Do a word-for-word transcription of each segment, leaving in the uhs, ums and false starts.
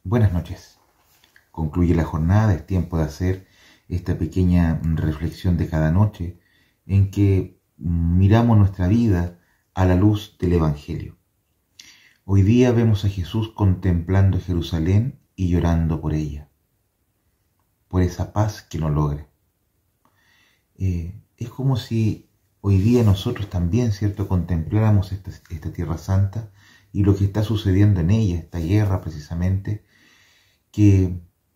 Buenas noches. Concluye la jornada, es tiempo de hacer esta pequeña reflexión de cada noche en que miramos nuestra vida a la luz del Evangelio. Hoy día vemos a Jesús contemplando Jerusalén y llorando por ella, por esa paz que no logra. Eh, es como si hoy día nosotros también, ¿cierto?, contempláramos esta, esta Tierra Santa y lo que está sucediendo en ella, esta guerra precisamente, que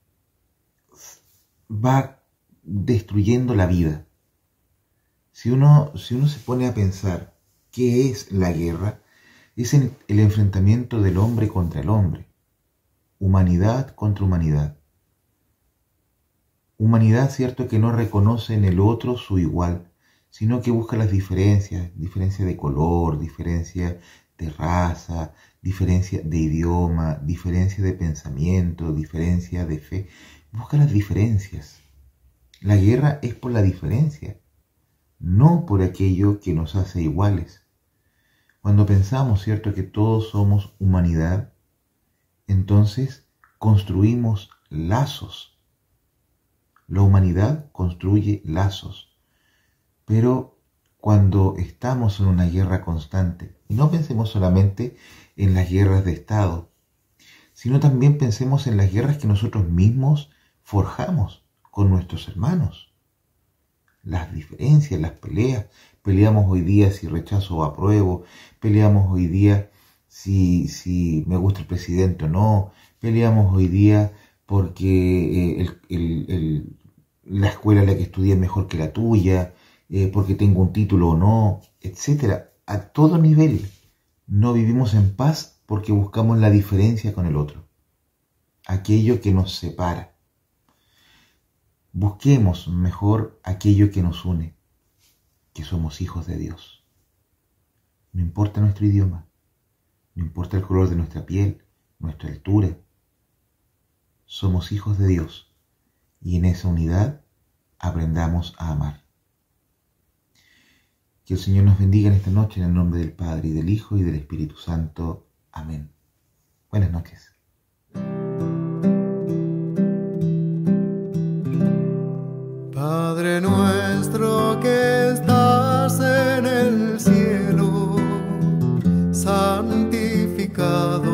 va destruyendo la vida. Si uno, si uno se pone a pensar qué es la guerra, es el enfrentamiento del hombre contra el hombre, humanidad contra humanidad. Humanidad, cierto, que no reconoce en el otro su igual, sino que busca las diferencias, diferencia de color, diferencia de raza, diferencia de idioma, diferencia de pensamiento, diferencia de fe. Busca las diferencias. La guerra es por la diferencia, no por aquello que nos hace iguales. Cuando pensamos, cierto, que todos somos humanidad, entonces construimos lazos. La humanidad construye lazos. Pero cuando estamos en una guerra constante, y no pensemos solamente en las guerras de Estado, sino también pensemos en las guerras que nosotros mismos forjamos con nuestros hermanos. Las diferencias, las peleas. Peleamos hoy día si rechazo o apruebo. Peleamos hoy día si, si me gusta el presidente o no. Peleamos hoy día porque el, el, el, la escuela en la que estudié es mejor que la tuya, eh, porque tengo un título o no, etcétera. A todo nivel no vivimos en paz porque buscamos la diferencia con el otro, aquello que nos separa. Busquemos mejor aquello que nos une, que somos hijos de Dios. No importa nuestro idioma, no importa el color de nuestra piel, nuestra altura. Somos hijos de Dios y en esa unidad aprendamos a amar. Que el Señor nos bendiga en esta noche en el nombre del Padre y del Hijo y del Espíritu Santo. Amén. Buenas noches. Padre nuestro que estás en el cielo, santificado